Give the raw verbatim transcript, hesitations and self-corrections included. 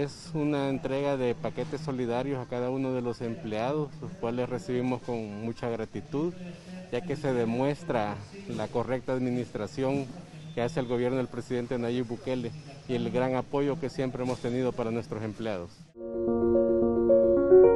es una entrega de paquetes solidarios a cada uno de los empleados, los cuales recibimos con mucha gratitud, ya que se demuestra la correcta administración que hace el gobierno del presidente Nayib Bukele y el gran apoyo que siempre hemos tenido para nuestros empleados.